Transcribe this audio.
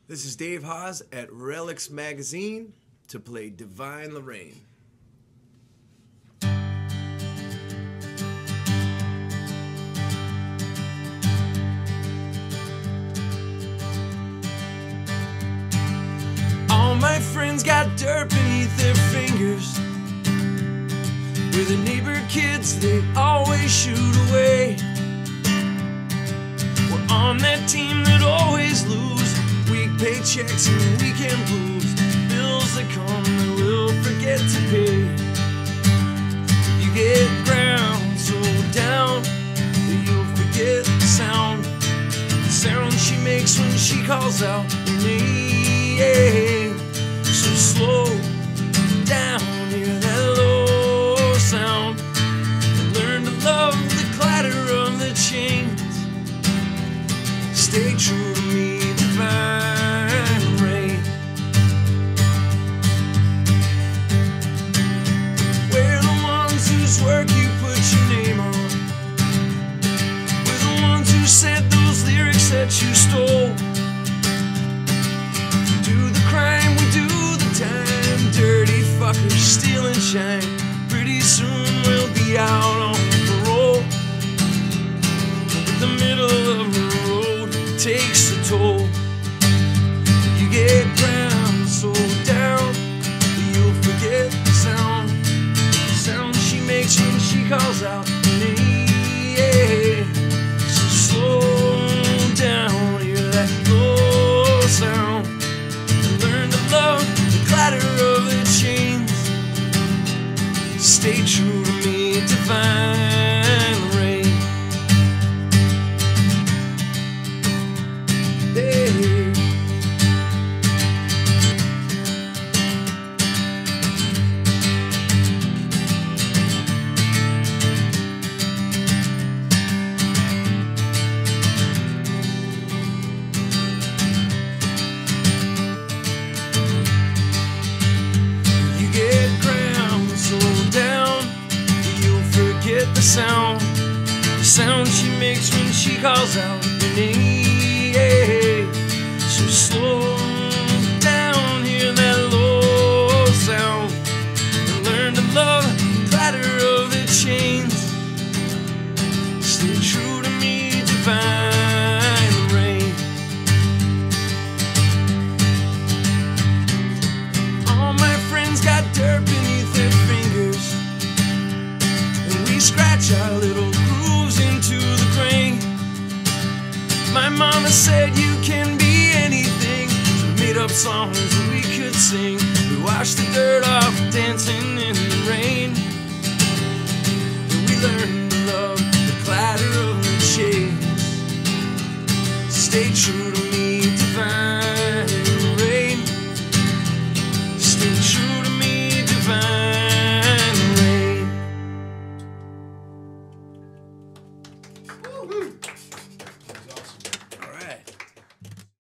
This is Dave Haas at Relics Magazine to play Divine Lorraine. All my friends got dirt beneath their fingers. We're the neighbor kids they always shoot away. We're on that team that always lose. Weak paychecks and weekend blues. Bills that come that we'll forget to pay. You get ground so down that you'll forget the sound. The sound she makes when she calls out your name. So slow down, hear that low sound, and learn to love the clatter of the chains. Stay true to me, divine rain. We're the ones whose work you put your name on. We're the ones who said those lyrics that you stole. Do the crime, we do the time. Dirty fuckers stealing shine. Pretty soon we'll be out on parole. But the middle of the road takes a toll. You get ground so down that you'll forget the sound. The sound she makes when she calls out your name. So slow down, hear that low sound, and learn to love the clatter of the chains. Stay true to me, divine rain. Hey. You get ground so down that you'll forget the sound she makes when she calls out your name. So slow down, hear that low sound, and learn to love the clatter of the chains. Stay true to me, divine rain. All my friends got dirt beneath their fingers, and we scratch our little grooves into the grain. My mama said you can be anything. We made up songs that we could sing. We washed the dirt off dancing in the rain.